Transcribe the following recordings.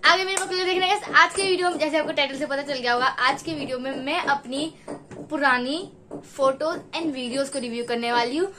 आगे मेरे को देखने का। आज के वीडियो में जैसे आपको टाइटल से पता चल गया होगा, आज के वीडियो में मैं अपनी पुरानी फोटोज एंड वीडियोस को रिव्यू करने वाली हूँ।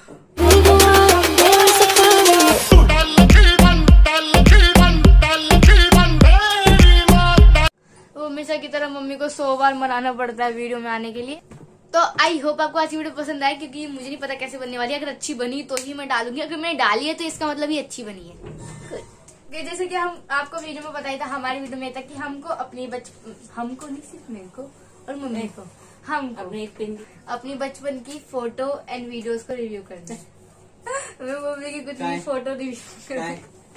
वो हमेशा की तरह मम्मी को 100 बार मनाना पड़ता है वीडियो में आने के लिए। तो आई होप आपको आज की वीडियो पसंद आए, क्योंकि मुझे नहीं पता कैसे बनने वाली है। अगर अच्छी बनी तो ही मैं डालूंगी, अगर मैंने डाली है तो इसका मतलब ही अच्छी बनी है। जैसे कि हम आपको वीडियो में बताया था, हमारी वीडियो में था कि हमको अपनी हमको नहीं, सिर्फ मेरे को और मम्मी को, हम अपनी बचपन की फोटो एंड वीडियोस को रिव्यू करना है। मैं मम्मी की कुछ भी फोटो रिव्यू करना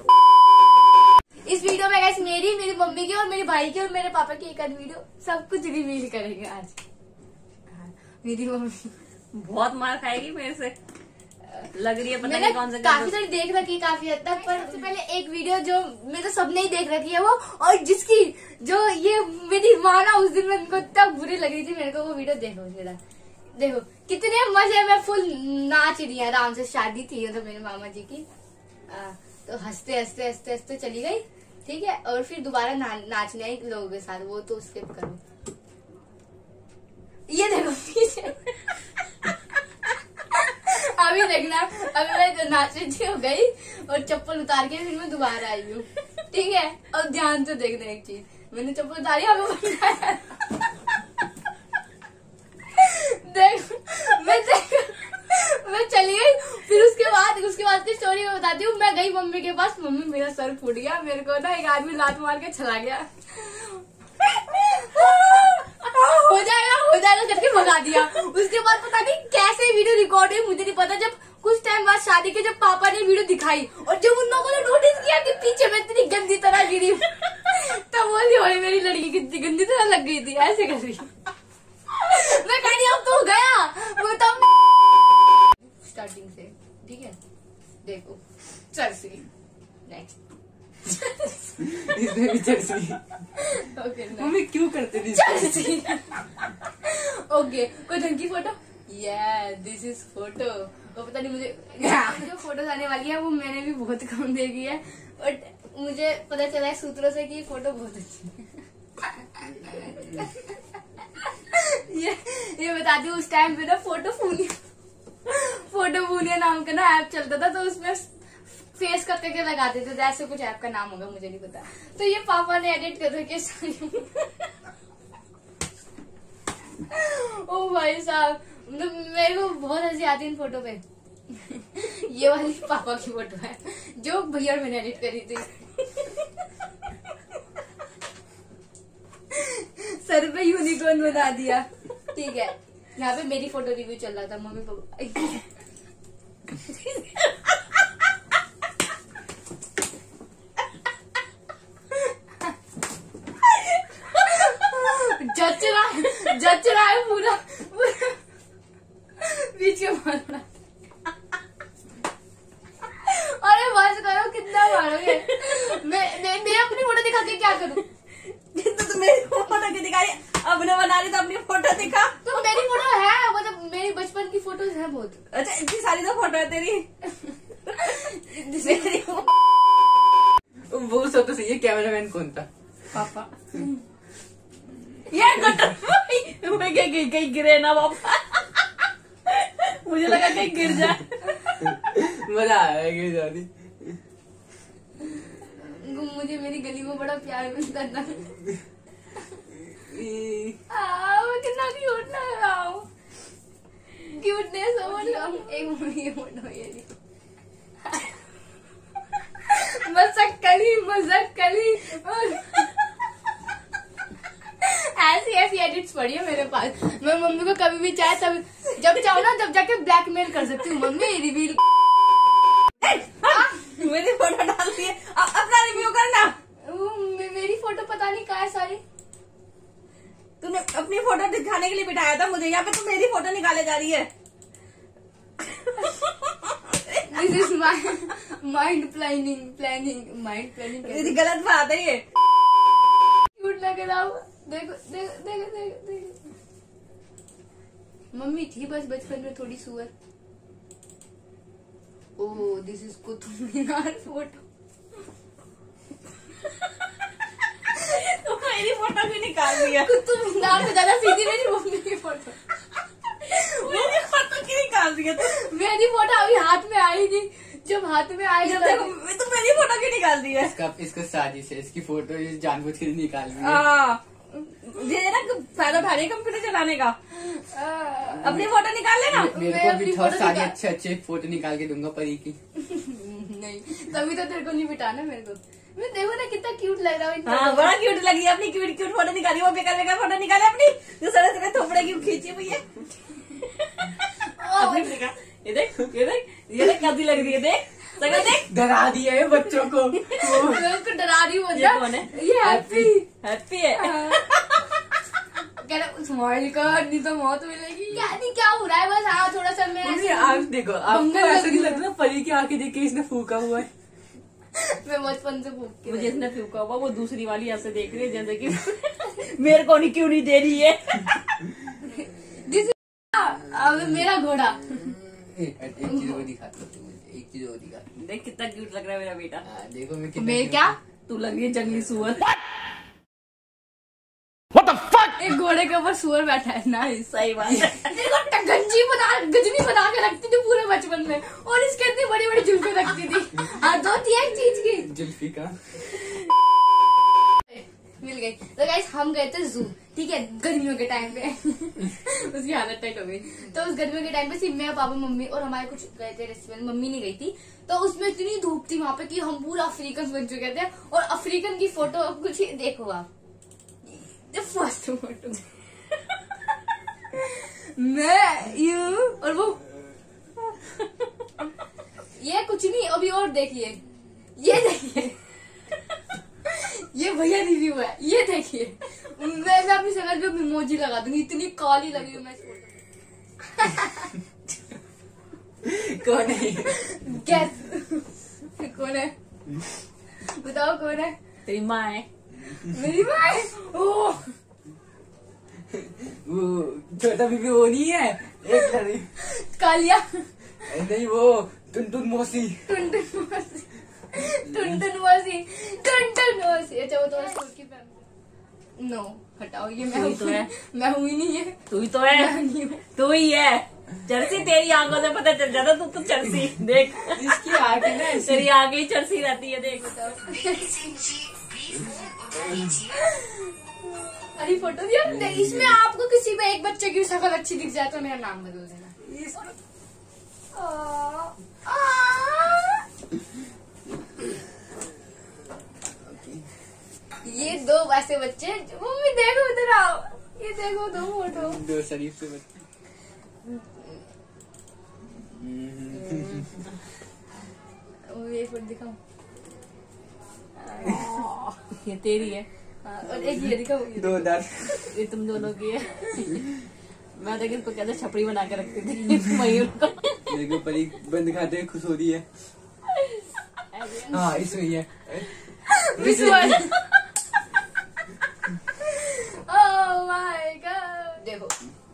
इस वीडियो में गाइस मेरी मम्मी की और मेरे भाई की और मेरे पापा की एक आध वीडियो सब कुछ रिवील करेंगे आज। मेरी मम्मी बहुत मार खाएगी मेरे से, लग रही है। पता नहीं कौन सा काफी सारी देख रखी है काफी हद तक, पर सबसे पहले एक वीडियो जो मेरे तो सबने ही देख रखी है वो, और जिसकी जो ये मेरी माँ ना उस दिन मेरे को इतना बुरी लग रही थी, मेरे को वो वीडियो देखो जरा। देखो कितने मजे में फुल नाच रही है आराम से। शादी थी तो मेरे मामा जी की, तो हंसते हंसते हंसते हंसते चली गई, ठीक है। और फिर दोबारा नाचने आई लोगों के साथ, वो तो स्किप करो। ये देखो पीछे अभी देखना, अभी मैं नाचने जी हो गई और चप्पल उतार के फिर मैं दोबारा आई हूँ, ठीक है। और ध्यान से देखना एक चीज, मैंने चप्पल उतारी, हमें देख मैं चली गई। फिर उसके बाद की स्टोरी मैं बताती हूँ। मैं गई मम्मी के पास, मम्मी मेरा सर फूट गया, मेरे को ना एक आदमी लात मार के चला गया। हो जाएगा करके भगा दिया। उसके बाद पता नहीं कैसे वीडियो रिकॉर्ड हुई, मुझे नहीं पता। जब कुछ टाइम बाद शादी के जब पापा ने वीडियो दिखाई और जब उन लोगों ने नोटिस किया कि पीछे में इतनी गंदी तरह गिरी, तब बोली और मेरी लड़की कितनी गंदी तरह लग गई थी, ऐसे कर रही। मैं कह रही अब तो गया वो तब स्टार्टिंग से, ठीक है। देखो चर्सी नेक्स्ट मम्मी क्यों करते थे ओके कोई ढंग की फोटो, दिस इज फोटो। वो पता नहीं मुझे जो फोटोज आने वाली है वो मैंने भी बहुत कम देखी है, बट मुझे पता चला है सूत्रों से कि ये फोटो बहुत अच्छी है। ये बता दी, उस टाइम पे ना फोटो फूनिया नाम का ना ऐप चलता था, तो उसमें फेस करके लगाते थे, ऐसे कुछ ऐप का नाम होगा मुझे नहीं पता। तो ये पापा ने एडिट कर रखे सारी। ओ भाई साहब, मेरे को बहुत हंसी आती है इन फोटो पे। ये वाली पापा की फोटो है जो भैया मैंने एडिट करी थी। सर पे यूनिकॉर्न बना दिया, ठीक है। यहाँ पे मेरी फोटो रिव्यू चल रहा था, मम्मी पापा जच रहा है पूरा बीच के मारना। अरे बस करो, कितना मारोगे। मैं अपनी फोटो दिखा के क्या करूँ? तो मेरी फोटो की दिखाई, अब ने बना रही तो अपनी फोटो दिखा। तो मेरी फोटो है, मतलब मेरी बचपन की फोटोज है बहुत। अच्छा इतनी सारी तो फोटो है तेरी। वो सब तो सही है, कैमरामैन कौन था? पापा। यार मैं कहीं गिरे ना पापा। मुझे लगा कहीं गिर जाए। मजा आया गिर जाती। मुझे मेरी गली में बड़ा प्यार मिलता था। मैं कितना क्यूट लग रहा हूँ, क्यूटनेस एक फोटो ये मजाक कली ऐसी एडिट्स पड़ी है मेरे पास। मैं मम्मी को कभी भी चाहे तब जब चाहो ना जब जाके ब्लैकमेल कर सकती हूँ। मम्मी रिवील मेरी फोटो डाल दी है, अपना रिव्यू करना। मेरी फोटो पता नहीं कहाँ है सारी। तूने अपनी फोटो दिखाने के लिए बिठाया था मुझे, यहाँ पे तू मेरी फोटो निकाले जा रही है। This is mind planning. ये गलत बात है ये। क्यूट लग रहा हूँ, देखो। मम्मी थी बस बचपन में थोड़ी सुअर। Oh this is Qutub Minar photo. रही है। कुत्तू मीनार पे ज्यादा सीधी मेरी मम्मी की फोटो। मेरी फोटो क्यों निकाल रही है तू? मेरी फोटो अभी हाथ में आई थी, जब हाथ में आई जब देखो तो मेरी फोटो क्यों निकाल रही है? इसका साजिश है, इसकी फोटो ये जानबूझ के निकाल रही है। हाँ, ये ना फायदा उठा रही है कंप्यूटर चलाने का। अपनी फोटो निकाल लेना। मेरे मैं को अपनी भी थोड़ा फोटो सारे निकाल- अच्छे अच्छे फोटो निकाल के दूंगा परी की। नहीं, तभी तो तेरे को नहीं बिठाना मेरे को। मैं देखो ना कितना क्यूट लग रहा है। हाँ, बड़ा क्यूट लग रही है। अपनी क्यूट क्यूट फोटो निकाली, वो बेकार बेकार फोटो निकाले अपनी, जो सारे तेरे थोपड़े की खींची हुई है। अपनी दिखा, ये देख, ये देख, ये देख कैसी लग रही है, देख सकल देख। डरा दिया है बच्चों को। मैं उसको डरा रही हूँ। ये कौन है? ये हैप्पी हैप्पी है। कह रहा स्माइल कर, नहीं तो मौत मिलेगी। क्या नहीं, क्या हो रहा है बस। हाँ, थोड़ा सा मैं मम्मी, आप देखो, आपको मंगल ऐसा नहीं लग लगता परी की आंखें देख के इसने फूका हुआ है? मैं बचपन से भूख मुझे इसने फूका हुआ, वो दूसरी वाली ऐसे देख रही है जैसे कि मेरे को नहीं क्यों नहीं दे रही है। अब मेरा घोड़ा। एक चीज वो दिखाता हूँ, एक चीज वो दिखाता हूँ। देख कितना क्यूट लग रहा है मेरा बेटा। हाँ, देखो मैं कितना मैं क्या तू लग रही है जंगली सुअर। एक घोड़े के ऊपर सुअर बैठा है ना। सही बात है। देखो गजनी बना के रखती थी पूरे बचपन में, और इसके इतनी बड़ी बड़ी जुल्फे रखती थी। हाथ होती है एक चीज की। जुल्फी का मिल गई। तो गाइस हम गए थे जू, ठीक है, गर्मियों के टाइम पे। उसकी हालत टाइट हो गई। तो उस गर्मियों के टाइम पे सिर्फ मैं, पापा, मम्मी और हमारे कुछ गए थे रेस्टोरेंट। मम्मी नहीं गई थी। तो उसमें इतनी धूप थी वहां पे कि हम पूरा अफ्रीकन बन चुके थे। और अफ्रीकन की फोटो कुछ देखो आप, फर्स्ट फोटो मैं यू और वो, ये कुछ नहीं। अभी और देखिए, ये देखिए, ये भैया रिव्यू है, ये देखिए। मैं अपनी शक्ल पे इमोजी लगा दूंगी, इतनी काली लगी हूँ मैं इस फोटो। कौन है? गैस कौन है? बताओ कौन है? तेरी माँ है। मेरी माँ है। ओह, वो छोटा बीबी वो नहीं है, एक लड़ी कालिया, नहीं वो टुनटुन मौसी। टुनटुन मौसी, टुनटुन मौसी, टुनटुन मौसी। अच्छा, वो तो स्कूल की फैमिली। नो, हटाओ, ये मैं तू ही तो है। मैं हुई नहीं है। तू ही तो है, मैं नहीं हूँ। तू ही है। चर्सी तेरी आंखों से पता चल जाता, तू तो चर्सी देख। इसकी आगे ना ऐसी- तेरी आगे ही चर्सी रहती है, देख। अरे फोटो दिया। इसमें आपको किसी पे एक बच्चे की शक्ल अच्छी दिख जाए तो मेरा नाम बदल देना। ये दो वैसे बच्चे, मम्मी देखो इधर आओ, ये देखो दो फोटो। दो शरीफ से बच्चे। ये फोटो दिखाओ। ये तेरी है। हाँ, और एक ये दिखाओ। दो दांत। ये तुम दोनों की है। मैं लेकिन इसको कहते छपड़ी बना के रखती थी मयूर को। देखो परी बंद खाते हुए खुश हो रही है। हाँ, इसमें ही है। ओह माय गॉड, देखो।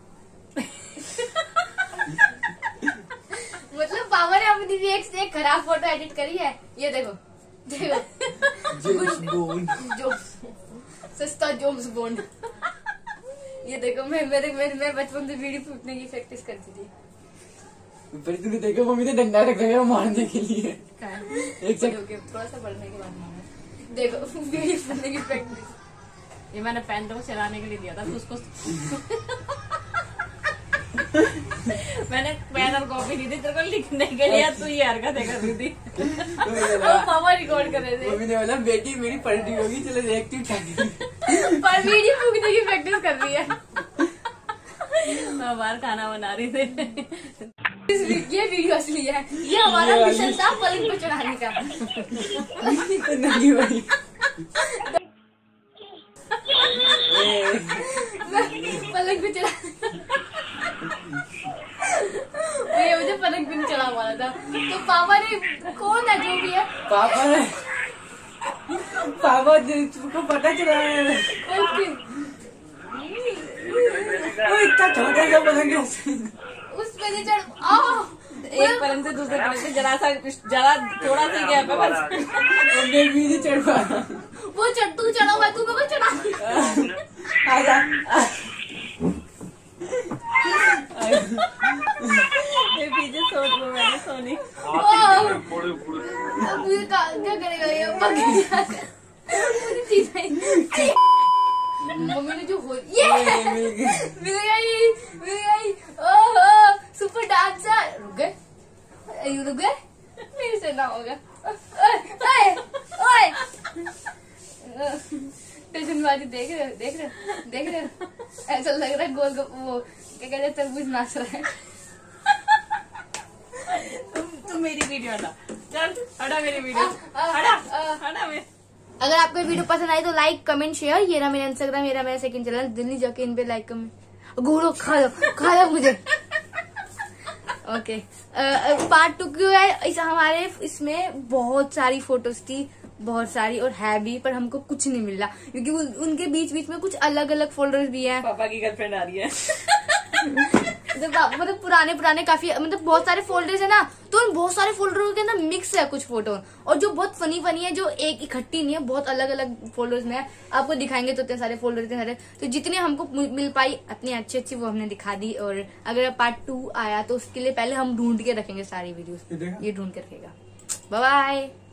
मतलब पापा ने अपनी भी एक से एक खराब फोटो एडिट करी है। ये देखो, देखो जेम्स बॉन्ड। जो सस्ता जेम्स बॉन्ड। ये देखो, मैं बचपन से बीड़ी फूकने की प्रैक्टिस करती थी। परी तूने देखा मम्मी ने डंडा रखा है मारने के लिए। एक सेकंड, थोड़ा सा बढ़ने के बाद मारा। देखो, बीड़ी फूकने की प्रैक्टिस। ये मैंने पेन तो चलाने के लिए दिया था, तो उसको मैंने पेन और कॉपी दी थी तेरे को लिखने के लिए, तू ये हरकतें कर रही थी। और पापा रिकॉर्ड कर रहे थे। मम्मी ने बोला बेटी मेरी पलटी होगी, चलो देखती हूँ क्या करी। पर बीड़ी फूकने की प्रैक्टिस कर रही है। मैं बाहर खाना बना रही थी। ये वीडियो असली है। ये हमारा मिशन था पलंग पे चढ़ाने का। नहीं भाई, पलंग पे चढ़ा, ये मुझे पलंग पे नहीं चढ़ा वाला था। तो पापा ने, कौन है जो भी है, पापा तुमको पता चला है? ओके, वो इतना छोटा सा पलंग है। उस पे नहीं चढ़। आओ, एक पलंग से दूसरे पलंग से जरा थोड़ा सा गैप है बस। मैं भी नहीं चढ़ पाया। वो तू चढ़ा हुआ है, तू मेरे को चढ़ा। आधा मिल गई। ओहो सुपर डांसर। रुक गए, मेरे से ना होगा। ओए टेंशनबाजी देख रहे हो। ऐसा लग रहा है गोलगप्पे वो क्या कहते हैं तरबूज नाच रहा है। तुम मेरी वीडियो हटा, चल हटा मेरी वीडियो, हटा मैं। अगर आपको वीडियो पसंद आई तो लाइक कमेंट शेयर। ये रहा मेरा इंस्टाग्राम, ये रहा मेरा सेकंड चैनल, दिल्ली जाके इन पे लाइक कमेंट गोलो खा लो मुझे। ओके पार्ट 2 क्यों है हमारे इसमें बहुत सारी फोटोज थी, बहुत सारी और है भी, पर हमको कुछ नहीं मिल रहा क्योंकि उनके बीच बीच में कुछ अलग अलग फोल्डर्स भी हैं। पापा की गर्लफ्रेंड आ रही है। मतलब पुराने काफी मतलब बहुत सारे फोल्डर्स है ना, तो उन बहुत सारे फोल्डरों के अंदर मिक्स है कुछ फोटो, और जो बहुत फनी है, जो एक इकट्ठी नहीं है, बहुत अलग अलग फोल्डर्स में है। आपको दिखाएंगे तो इतने सारे फोल्डर, इतने सारे, तो जितने हमको मिल पाई अपनी अच्छी वो हमने दिखा दी। और अगर पार्ट 2 आया तो उसके लिए पहले हम ढूंढ के रखेंगे सारी वीडियोस, ये ढूंढ के रखेगा। Bye bye.